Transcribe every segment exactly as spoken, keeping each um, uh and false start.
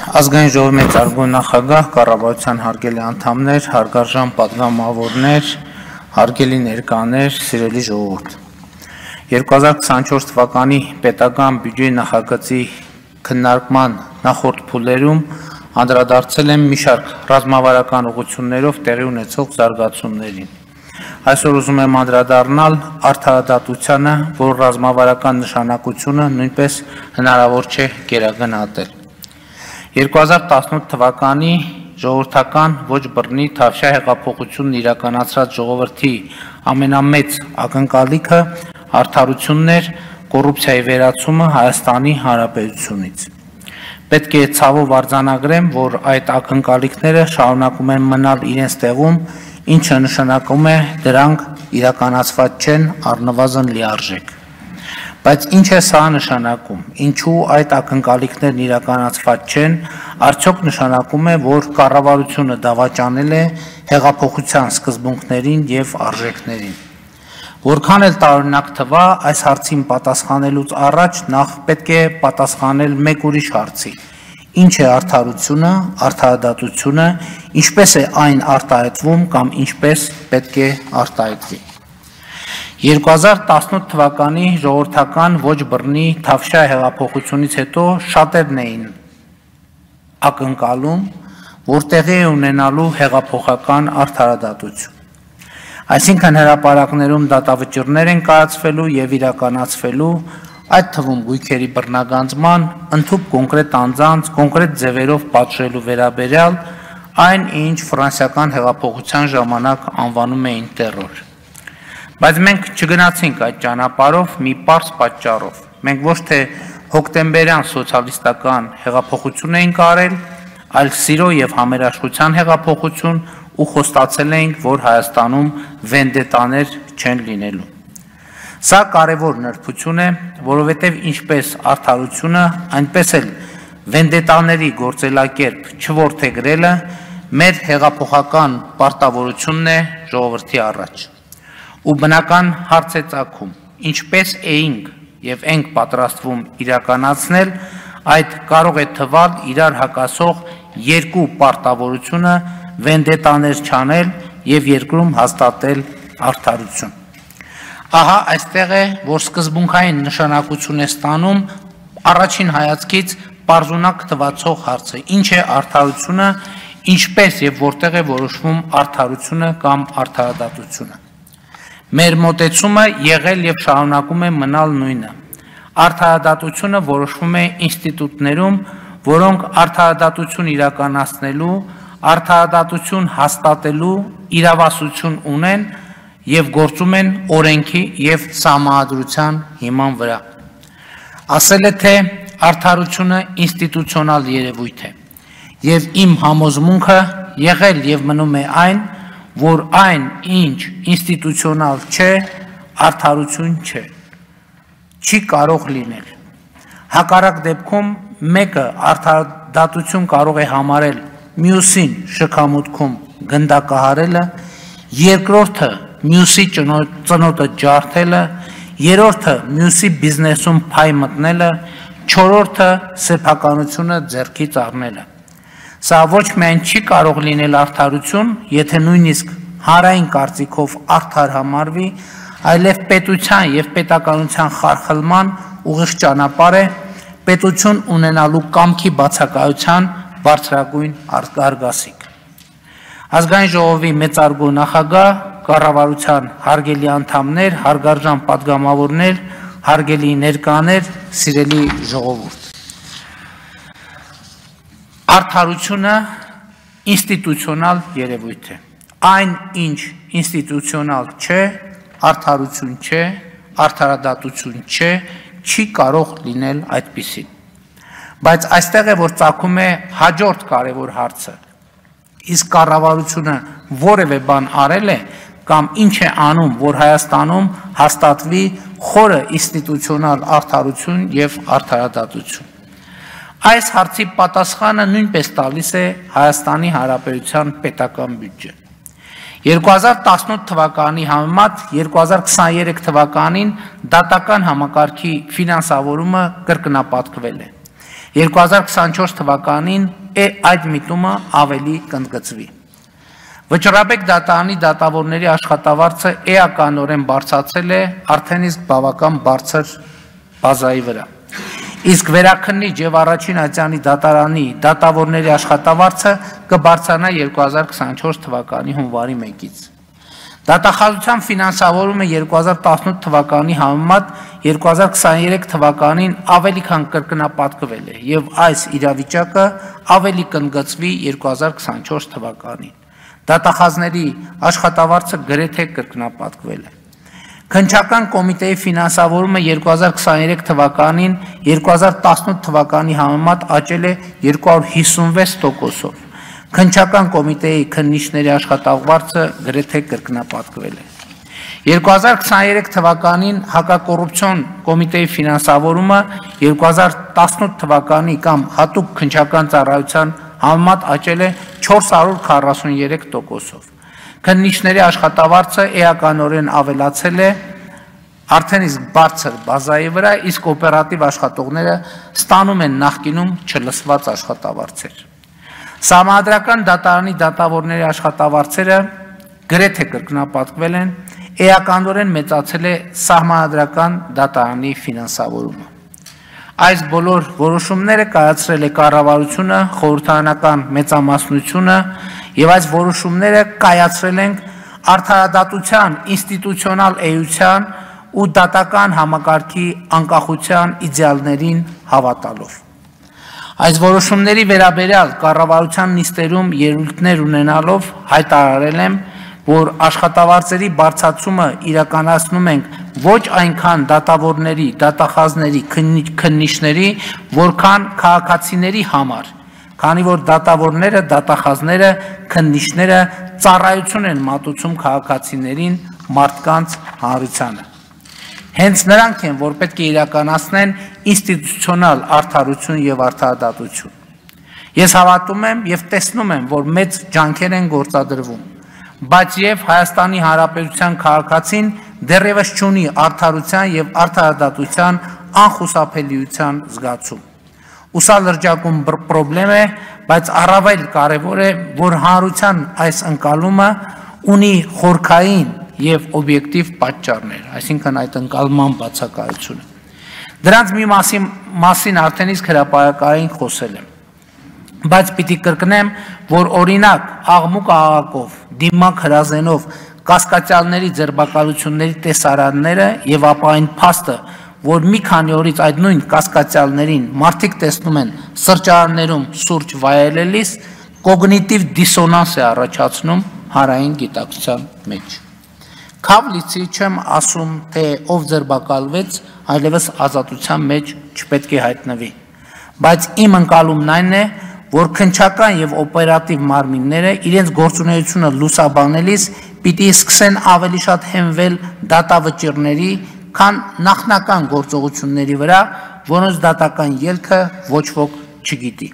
Ազգային ժողովի մեծարգո նախագահ, կառավարության հարգելի անդամներ, հարգարժան պատգամավորներ, հարգելի ներկաներ, սիրելի ժողովուրդ։ երկու հազար քսանչորս թվականի պետական բյուջեի նախագծի քննարկման նախորդ փուլերում անդրադարձել եմ մի շարք ռազմավարական ուղղություններով տեղի ունեցող զարգացումներին։ Այսօր ուզում եմ անդրադառնալ արդարադատությանը, որ ռազմավարական նշանակությունը նույնպես հնարավոր չէ գերագնահատել։ երկու հազար տասնութ թվականի ժողովրդական ոչ բռնի Թավշյա հեղափոխությունն իրականացրած ժողովրդի ամենամեծ ակնկալիքը արդարությունն էր, կոռուպցիայի վերացումը Հայաստանի Հանրապետությունից։ Պետք է ցավով արձանագրեմ, որ այդ ակնկալիքները շարունակում են մնալ իրենց տեղում, ինչը նշանակում է դրանք իրականացված չեն առնվազն լիարժեք։ Բայց ինչ է սա նշանակում, ինչու այդ ակնկալիքներն իրականացված չեն, արդյոք նշանակում է, որ կառավարությունը դավաճանել է հեղափոխության սկզբունքներին և արժեքներին։ Որքան էլ տարօրինակ թվա, այս հարցին պատասխանելուց առաջ նախ պետք է պատասխանել մեկ ուրիշ հարցի. ինչ է արդարությունը, արդարադատությունը, ինչպես է այն արտահայտվում կամ ինչպես պետք է արտահայտվի։ երկու հազար տասնութ թվականի ժողովրդական ոչ բռնի Թավշյա հեղափոխությունից հետո շատերն էին ակնկալում, որ տեղի է ունենալու հեղափոխական արդարադատություն։ Այսինքն հրապարակներում դատավճիռներ են կայացվելու և իրականացվելու, այդ թվում գույքերի բռնագանձման, ընդհուպ կոնկրետ անձանց, կոնկրետ ձևերով պատժելու վերաբերյալ այն, ինչ ֆրանսիական հեղափոխության ժամանակ անվանում էին տերոր։ Բայց մենք չգնացինք այդ ճանապարհով մի պարզ պատճառով։ Մենք ոչ թե հոկտեմբերյան սոցիալիստական հեղափոխություն էինք արել, այլ սիրո և համերաշխության հեղափոխություն ու խոստացել էինք, որ Հայաստանում վենդետաներ չեն լինելու։ Սա կարևոր նրբություն է, որովհետև ինչպես արդարությունը, այնպես էլ վենդետաների գործելակերպ չորդեգրելը մեր հեղափոխական պարտավորությունն է ժողովրդի առաջ։ Ու բնական հարց է ծագում, ինչպես էինք և ենք պատրաստվում իրականացնել այդ կարող է թվալ իրար հակասող երկու պարտավորությունը վենդետաներ չանել և երկրում հաստատել արդարություն։ Ահա այստեղ է, որ սկզբունքային նշանակություն է ստանում առաջին հայացքից պարզունակ թվացող հարցը, ինչ է արդարությունը, ինչպես և որտեղ է որոշվում արդարությունը կամ արդարադատությունը։ Մեր մոտեցումը եղել և շարունակում է մնալ նույնը։ Արդարադատությունը որոշվում է ինստիտուտներում, որոնք արդարադատություն իրականացնելու, արդարադատություն հաստատելու իրավասություն ունեն և գործում են օրենքի և սահմանադրության հիման վրա։ Ասել է, թե արդարությունը ինստիտուցիոնալ երևույթ է, և իմ համոզմունքը եղել և մնում է այն, որ այն, ինչ ինստիտուցիոնալ չէ, արդարություն չէ, չի կարող լինել։ Հակառակ դեպքում մեկը արդարադատություն կարող է համարել մյուսին շքամուտքում գնդակահարելը, երկրորդը մյուսի ծնոտը ջարդելը, երրորդը մյուսի բիզնեսում փայ մտնելը, չորրորդը սեփականությունը ձեռքից առնելը։ Սա ոչ միայն չի կարող լինել արդարություն, եթե նույնիսկ հանրային կարծիքով արդար համարվի, այլև պետության և պետականության խարխլման ուղիղ ճանապարհ է, պետություն ունենալու կամքի բացակայության բարձրագույն արգասիկ։ Ազգային ժողովի մեծարգո նախագահ, կառավարության հարգելի անդամներ, հարգարժան պատգամավորներ, հարգելի ներկաներ, սիրելի ժողովուրդ։ Արդարությունը ինստիտուցիոնալ երևույթ է։ Այն, ինչ ինստիտուցիոնալ չէ, արդարություն չէ, արդարադատություն չէ, չի կարող լինել այդպիսին։ Բայց այստեղ է, որ ծագում է հաջորդ կարևոր հարցը։ Իսկ կառավարությունը որևէ բան արել է կամ ինչ է անում, որ Հայաստանում հաստատվի խորը ինստիտուցիոնալ արդարություն և արդարադատություն։ Այս հարցի պատասխանը նույնպես տալիս է Հայաստանի Հանրապետության պետական բյուջեն։ երկու հազար տասնութ թվականի համեմատ երկու հազար քսաներեք թվականին դատական համակարգի ֆինանսավորումը կրկնապատկվել է։ երկու հազար քսանչորս թվականին այդ միտումը ավելի կընդգծվի։ Վճռաբեկ դատարանի դատավորների աշխատավարձը էականորեն բարձրացել է արդեն իսկ բավական բարձր բազայի վրա։ Իսկ վերաքննիչ եւ առաջին ատյանի դատարանի դատավորների աշխատավարձը կբարձրանա երկու հազար քսանչորս թվականի հունվարի մեկից։ Դատախազության ֆինանսավորումը երկու հազար տասնութ թվականի համեմատ երկու հազար քսաներեք թվականին ավելի քան կրկնապատկվել է եւ այս իրավիճակը ավելի կընդգծվի երկու հազար քսանչորս թվականին։ Դատախազների աշխատավարձը գրեթե կրկնապատկվել է։ Քննչական կոմիտեի ֆինանսավորումը երկու հազար քսաներեք թվականին երկու հազար տասնութ թվականի համեմատ աճել է երկու հարյուր հիսունվեց տոկոսով։ Քննչական կոմիտեի քննիչների աշխատավարձը գրեթե կրկնապատկվել է։ երկու հազար քսաներեք թվականին հակակոռուպցիոն կոմիտեի ֆինանսավորումը երկու հազար տասնութ թվականի կամ հատուկ քննչական ծառայության համեմատ աճել է չորս հարյուր քառասուներեք տոկոսով։ Քննիչների աշխատավարձը էականորեն ավելացել է արդեն իսկ բարձր բազայի վրա, իսկ օպերատիվ աշխատողները ստանում են նախկինում չլսված աշխատավարձեր։ Սահմանադրական դատարանի դատավորների աշխատավարձերը գրեթե կրկնապատկվել են, էականորեն մեծացել է սահմանադրական դատարանի ֆինանսավորումը։ Այս բոլոր որոշումները կայացրել է կառավարությունը, խորհրդարանական մեծամասնությունը եւ այս որոշումները կայացրել ենք արդարադատության ինստիտուցիոնալ էության ու դատական համակարգի անկախության իդեալներին հավատալով։ Այս որոշումների վերաբերյալ կառավարության նիստերում ելույթներ ունենալով հայտարարել եմ, որ աշխատավարձերի բարձրացումը իրականացնում ենք ոչ այնքան դատավորների, դատախազների, քննիչների, որքան քաղաքացիների համար, քանի որ դատավորները, դատախազները, քննիչները ծառայություն են մատուցում քաղաքացիներին, մարդկանց հանրությանը։ Հենց նրանք են, որ պետք է իրականացնեն ինստիտուցիոնալ արդարություն եւ արդարադատություն։ Ես հավատում եմ եւ տեսնում եմ, որ մեծ ջանքեր են գործադրվում, բայց եւ Հայաստանի Հանրապետության քաղաքացին դեռևս չունի արդարության եւ արդարադատության անխուսափելիության զգացում։ Ուսա լրջակում պրոբլեմ է, բայց առավել կարևոր է, որ հանրության այս ընկալումը ունի խորքային եւ օբյեկտիվ պատճառներ, այսինքն այդ ընկալման բացակայությունը։ Դրանց մի մասին, մասին արդեն իսկ հրապարակային խոսել եմ, բայց պիտի կրկնեմ, որ օրինակ աղմուկ աղաղակով, դիմակ հրազենով կասկածյալների ձերբակալությունների տեսարանները եւ ապա այն փաստը, որ մի քանի օրից այդ նույն կասկածյալներին մարդիկ տեսնում են սրճարաններում սուրճ վայելելիս, կոգնիտիվ դիսոնանս է առաջացնում հանրային գիտակցության մեջ։ Քավլիցի չեմ ասում, թե ով ձերբակալվեց, այլևս ազատության մեջ չպետք է հայտնվի, բայց իմ ընկալումն այն է, որ քննչական եւ օպերատիվ մարմինները իրենց գործունեությունը լուսաբանելիս պիտի սկսեն ավելի շատ հենվել դատավճիռների, քան նախնական գործողությունների վրա, որոնց դատական ելքը ոչ ոք չգիտի։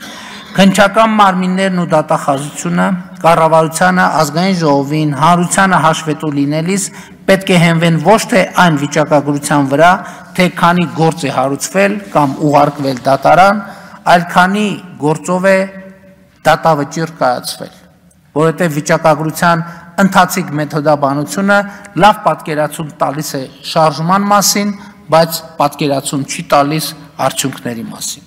Քննչական մարմիններն ու դատախազությունը կառավարությանը, ազգային ժողովին, հանրությանը հաշվետու լինելիս պետք է հենվեն ոչ թե այն վիճակագրության վրա, թե քանի գործ է հարուցվել կամ ուղարկվել դատարան, այլ քանի գործով է դատավճիռ կայացվել, որովհետև վիճակագրության ընթացիկ մեթոդաբանությունը լավ պատկերացում տալիս է շարժման մասին, բայց պատկերացում չի տալիս արդյունքների մասին։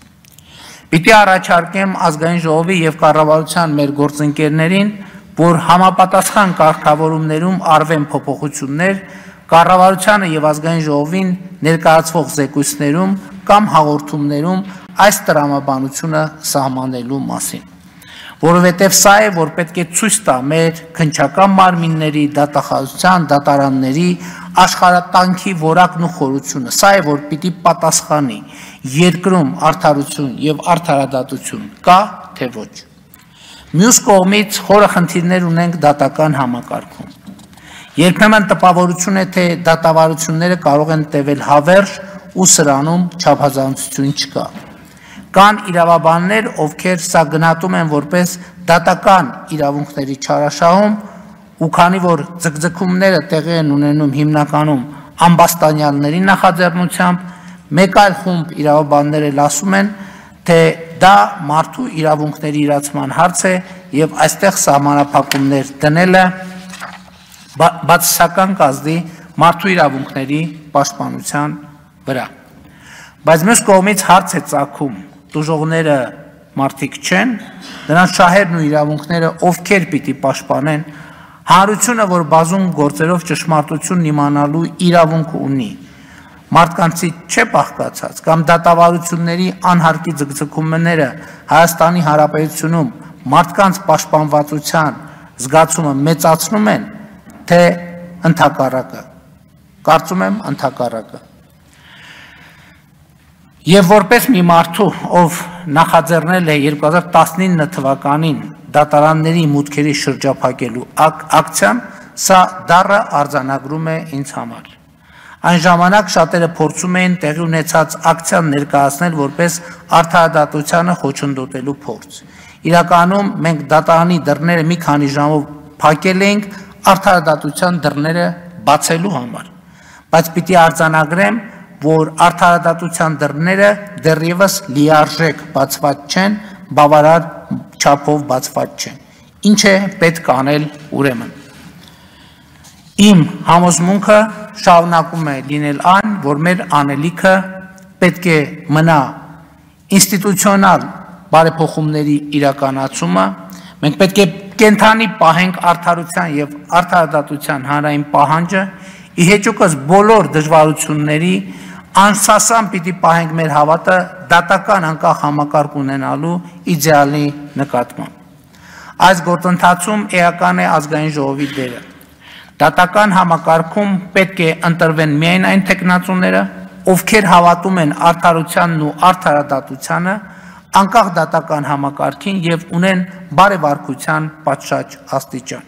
Պիտի առաջարկեմ ազգային ժողովի եւ կառավարության մեր գործընկերներին, որ համապատասխան կարգավորումներում արվեն փոփոխություններ կառավարությանը եւ ազգային ժողովին ներկայացվող զեկույցներում կամ հաղորդումներում այս տրամաբանությունը սահմանելու մասին, որովհետև սա է, որ պետք է ցույց տա մեր քննչական մարմինների, դատախազության, դատարանների աշխարհատանքի որակն ու խորությունը, սա է, որ պիտի պատասխանի երկրում արդարություն եւ արդարադատություն կա, թե ոչ։ Մյուս կողմից խորը խնդիրներ ունենք դատական համակարգում։ Երբեմն տպավորություն է, թե դատավարությունները կարող են տևել հավերժ ու սրանում չափազանցություն չկա։ Կան իրավաբաններ, ովքեր սա գնահատում են որպես դատական իրավունքների չարաշահում, ու քանի որ ձգձգումները տեղի են ունենում հիմնականում ամբաստանյալների նախաձեռնությամբ, մեկ այլ խումբ իրավաբաններ էլ ասում են, թե դա մարդու իրավունքների իրացման հարց է եւ այստեղ սահմանափակումներ դնելը բացասական կազդի մարդու իրավունքների պաշտպանության վրա։ Բայց մյուս կողմից հարց է ծագում, տուժողները մարդիկ չեն, նրանց շահերն ու իրավունքները ովքեր պիտի պաշտպանեն, հանրությունը, որ բազում գործերով ճշմարտությունն իմանալու իրավունք ունի, մարդկանցից չէ բաղկացած, կամ դատավարությունների անհարկի ձգձգումները Հայաստանի Հանրապետությունում մարդկանց պաշտպանվածության զգացումը մեծացնում են, թե ընդհակառակը։ Կարծում եմ ընդհակառակը։ Եվ որպես մի մարդու, ով նախաձեռնել է երկու հազար տասնինը թվականին դատարանների մուտքերի շրջափակելու ակցիան, սա դառը արձանագրում է ինձ համար։ Այն ժամանակ շատերը փորձում էին տեղի ունեցած ակցիան ներկայացնել որպես արդարադատությանը խոչընդոտելու փորձ։ Իրականում մենք դատարանի դռները մի քանի ժամով փակել էինք արդարադատության դռները բացելու համար, բայց պիտի արձանագրեմ, որ արդարադատության դռները դեռևս լիարժեք բացված չեն, բավարար չափով բացված չեն։ Ինչ է պետք անել ուրեմն։ Իմ համոզմունքը շարունակում է լինել այն, որ մեր անելիքը պետք է մնա ինստիտուցիոնալ բարեփոխումների իրականացումը, մենք պետք է կենթանի պահենք արդարության եւ արդարադատության հանրային պահանջը, ի հեճուկս բոլոր դժվարությունների անսասան պիտի պահենք մեր հավատը դատական անկախ համակարգ ունենալու իդեալի նկատմամբ։ Այս գործընթացում էական է ազգային ժողովի դերը։ Դատական համակարգում պետք է ընտրվեն միայն այն թեկնածուները, ովքեր հավատում են արդարությանն ու արդարադատությանը, անկախ դատական համակարգին եւ ունեն բարեվարկության պատշաճ աստիճան։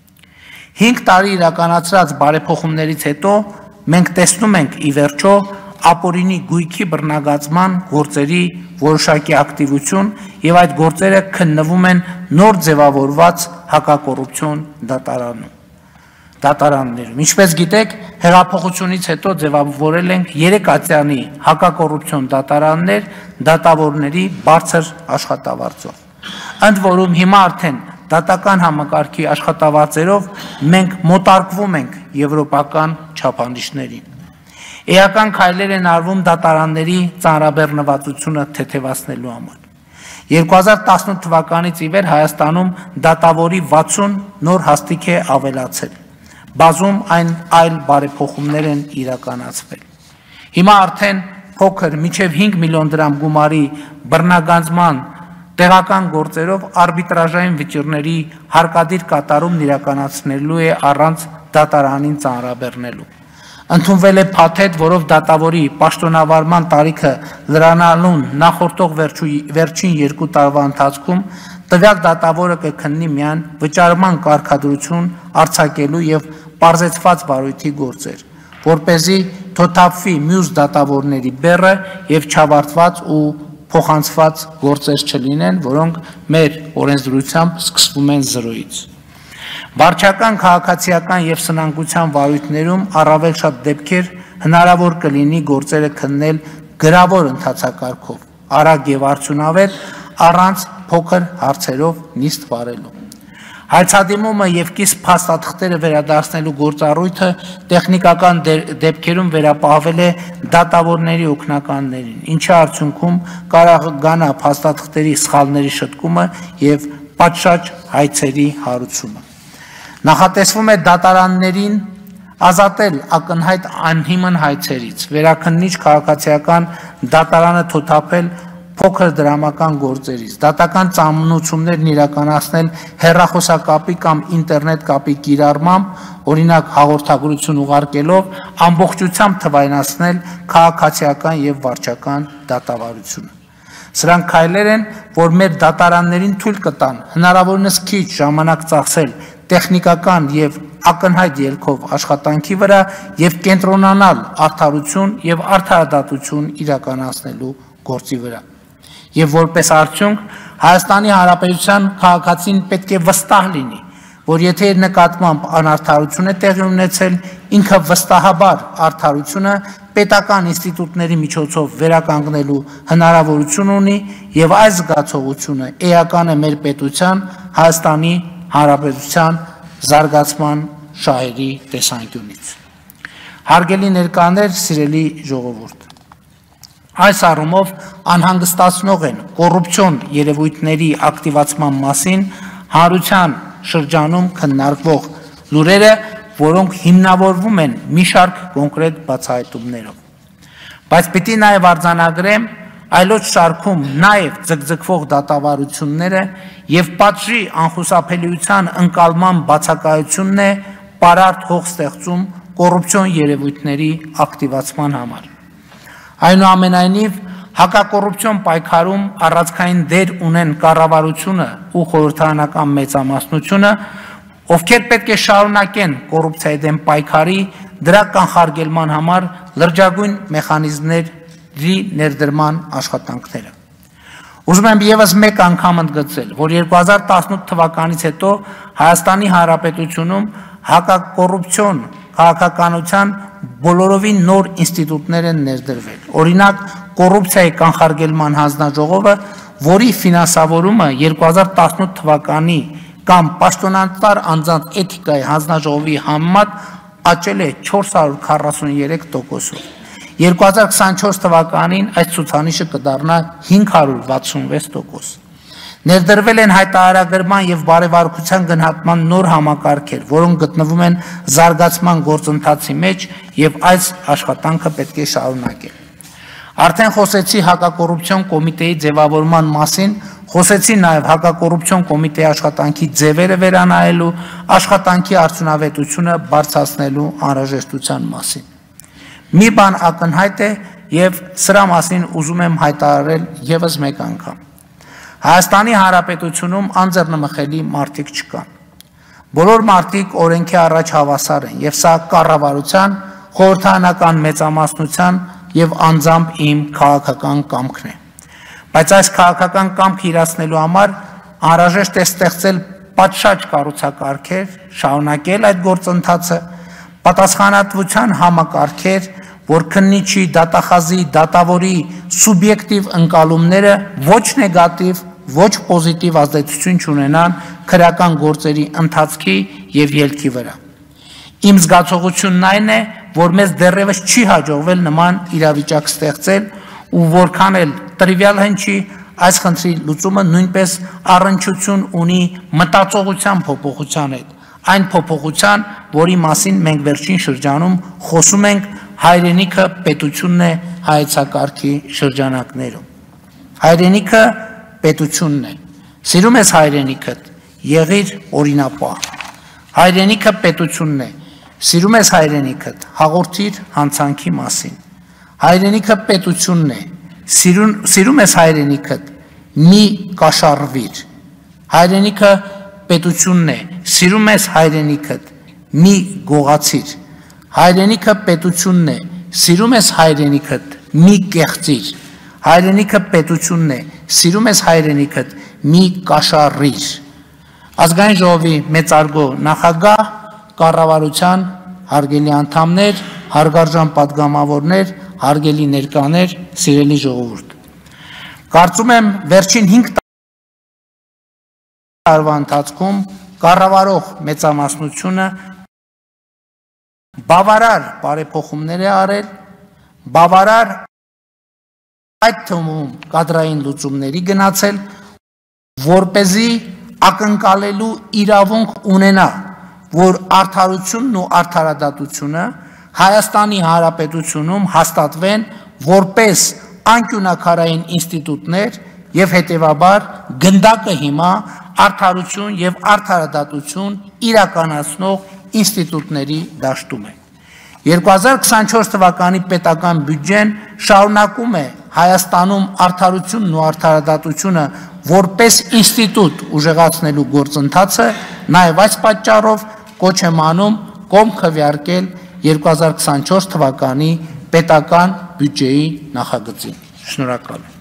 Հինգ տարի իրականացրած բարեփոխումներից հետո մենք տեսնում ենք ի վերջո ապօրինի գույքի բռնագծման գործերի որոշակի ակտիվություն եւ այդ գործերը քննվում են նոր ձևավորված հակակոռուպցիոն դատարանում։ Դատարաններում, ինչպես գիտեք, հեղափոխությունից հետո ձևավորել ենք երեք ատյանի հակակոռուպցիոն դատարաններ դատավորների բարձր աշխատավարձով։ Ընդ որում հիմա արդեն դատական համակարգի աշխատավարձերով մենք մոտարկվում ենք եվրոպական չափանիշներին։ Էական քայլեր են արվում դատարանների ծանրաբեռնվածությունը թեթևացնելու համար։ երկու հազար տասնութ թվականից ի վեր Հայաստանում դատավորի վաթսուն նոր հաստիք է ավելացել։ Բազում այն այլ բարեփոխումներ են իրականացվել։ Հիմա արդեն փոքր մինչև հինգ միլիոն դրամ գումարի բռնագանձման տեղական գործերով արբիտրաժային վճիռների հարկադիր կատարումն իրականացնելու է առանց դատարանին ծանրաբեռնելու։ Ընդունվել է փաթեթ, որով դատավորի պաշտոնավարման տարիքը լրանալուն նախորդող վերջին երկու տարվա ընթացքում տվյալ դատավորը կքննի միայն վճարման կարգադրություն արձակելու եւ պարզեցված վարույթի գործեր, որպեսզի թոթափվի մյուս դատավորների բեռը եւ չավարտված ու փոխանցված գործեր չլինեն, որոնք մեր օրենսդրությամբ սկսվում են զրոյից։ Վարչական, քաղաքացիական եւ սնանկության վարույթներում առավել շատ դեպքեր հնարավոր կլինի գործերը քննել գրավոր ընթացակարգով, արագ եւ արդյունավետ, առանց փոքր հարցերով նիստ վարելու։ Հայցադիմումը եւ կիստ փաստաթղթերը վերադարձնելու գործառույթը տեխնիկական դեպքերում վերապահվել է դատավորների օգնականներին, ինչի արդյունքում կարող գանա փաստաթղթերի սխալների շտկումը եւ պատշաճ հայցերի հարուցումը։ Նախատեսվում է դատարաններին ազատել ակնհայտ անհիմն հայցերից, վերաքննիչ քաղաքացիական դատարանը թոթափել փոքր դրամական գործերից, դատական ծանուցումներն իրականացնել հեռախոսակապի կամ ինտերնետ կապի կիրառմամբ, օրինակ հաղորդագրություն ուղարկելով, ամբողջությամբ թվայնացնել քաղաքացիական եւ վարչական դատավարությունը։ Սրանք քայլեր են, որ մեր դատարաններին թույլ կտան հնարավորինս քիչ ժամանակ ծախսել տեխնիկական եւ ակնհայտ ելքով աշխատանքի վրա եւ կենտրոնանալ արդարություն եւ արդարադատություն իրականացնելու գործի վրա։ Եվ որպես արդյունք Հայաստանի Հանրապետության քաղաքացին պետք է վստահ լինի, որ եթե իր նկատմամբ անարդարություն է տեղի ունեցել, ինքը վստահաբար արդարությունը պետական ինստիտուտների միջոցով վերականգնելու հնարավորություն ունի եւ այս զգացողությունը էական է մեր պետության Հայաստանի Հանրապետության զարգացման շահերի տեսանկյունից։ Հարգելի ներկաներ, սիրելի ժողովուրդ, այս առումով անհանգստացնող են կոռուպցիոն երևույթների ակտիվացման մասին հանրության շրջանում քննարկվող լուրերը, որոնք հիմնավորվում են մի շարք կոնկրետ բացահայտումներով։ Բայց պիտի նաև արձանագրեմ այլոց շարքում նաև ձգձգվող դատավարությունները եւ պատժի անխուսափելիության ընկալման բացակայությունն է պարարտ հող ստեղծում կոռուպցիոն երևույթների ակտիվացման համար։ Այնուամենայնիվ, հակակոռուպցիոն պայքարում առանցքային դեր ունեն կառավարությունը ու խորհրդարանական մեծամասնությունը, ովքեր պետք է շարունակեն կոռուպցիայի դեմ պայքարի դրա կանխարգելման համար լրջագույն մեխանիզմների ներդրման աշխատանքները։ Ուզում եմ ևս մեկ անգամ ընդգծել, որ երկու հազար տասնութ թվականից հետո Հայաստանի Հանրապետությունում հակակոռուպցիոն քաղաքականության բոլորովին նոր ինստիտուտներ են ներդրվել։ Օրինակ, կոռուպցիայի կանխարգելման հանձնաժողովը, որի ֆինանսավորումը երկու հազար տասնութ թվականի կամ պաշտոնատար անձանց էթիկայի հանձնաժողովի համեմատ աճել է չորս հարյուր քառասուներեք տոկոսով։ երկու հազար քսանչորս թվականին այս ցուցանիշը կդառնա հինգ հարյուր վաթսունվեց տոկոս։ Ներդրվել են հայտարարագրման եւ բարեվարկության գնահատման նոր համակարգեր, որոնք գտնվում են զարգացման գործընթացի մեջ եւ այս աշխատանքը պետք է շարունակել։ Արդեն խոսեցի հակակոռուպցիոն կոմիտեի ձևավորման մասին, խոսեցի նաև հակակոռուպցիոն կոմիտեի աշխատանքի ձևերը վերանայելու, աշխատանքի արդյունավետությունը բարձրացնելու անհրաժեշտության մասին։ Մի բան ակնհայտ է եւ սրա մասին ուզում եմ հայտարարել եւս մեկ անգամ։ Հայաստանի Հանրապետությունում անձեռնմխելի մարդիկ չկան։ Բոլոր մարդիկ օրենքի առաջ հավասար են եւ սա կառավարության, խորհրդարանական մեծամասնության եւ անձամբ իմ քաղաքական կամքն է։ Բայց այս քաղաքական կամքը իրացնելու համար անհրաժեշտ է ստեղծել պատշաճ կառուցակարգեր, շարունակել այդ գործընթացը, պատասխանատվության համակարգեր, որ քննիչի, դատախազի, դատավորի սուբյեկտիվ ընկալումները ոչ նեգատիվ, ոչ պոզիտիվ ազդեցություն չունենան քրեական գործերի ընթացքի եւ ելքի վրա։ Իմ զգացողությունն այն է, որ մեզ դեռևս չի հաջողվել նման իրավիճակ ստեղծել ու որքան էլ տրիվիալ հնչի, այս խնդրի լուծումը նույնպես առնչություն ունի մտածողության փոփոխության հետ, այն փոփոխության, որի մասին մենք վերջին շրջանում խոսում ենք, հայրենիքը պետությունն է հայեցակարգի շրջանակներում։ Հայրենիքը պետությունն է։ Սիրում ես հայրենիքդ, եղիր օրինապահ։ Հայրենիքը պետությունն է։ Սիրում ես հայրենիքդ, հաղորդիր հանցանքի մասին։ Հայրենիքը պետությունն է։ Սիրում ես հայրենիքդ, մի կաշառվիր։ Հայրենիքը պետությունն է։ Սիրում ես հայրենիքդ, մի գողացիր։ Հայրենիքը պետությունն է։ Սիրում ես հայրենիքդ, մի կեղծիր։ Հայրենիքը պետությունն է։ Սիրում ես հայրենիքդ, մի կաշառիր։ Ազգային ժողովի մեծարգո նախագահ, կառավարության հարգելի անդամներ, հարգարժան պատգամավորներ, հարգելի ներկաներ, սիրելի ժողովուրդ։ Կարծում եմ վերջին հինգ տարվա ընթացքում կառավարող մեծամասնությունը բավարար բարեփոխումներ է արել, բավարար այդ թվում կադրային լուծումների գնացել, որպեսզի ակնկալելու իրավունք ունենա, որ արդարությունն ու արդարադատությունը Հայաստանի Հանրապետությունում հաստատվեն որպես անկյունակարային ինստիտուտներ եւ հետեւաբար գնդակը հիմա արդարություն եւ արդարադատություն իրականացնող ինստիտուտների դաշտում է։ երկու հազար քսանչորս թվականի պետական բյուջեն շարունակում է Հայաստանում արդարությունն ու արդարադատությունը որպես ինստիտուտ ուժեղացնելու գործընթացը, նաև այս պատճառով կոչ եմ անում կողմ քվեարկել երկու հազար քսանչորս թվականի պետական բյուջեի նախագծին։ Շնորհակալ եմ։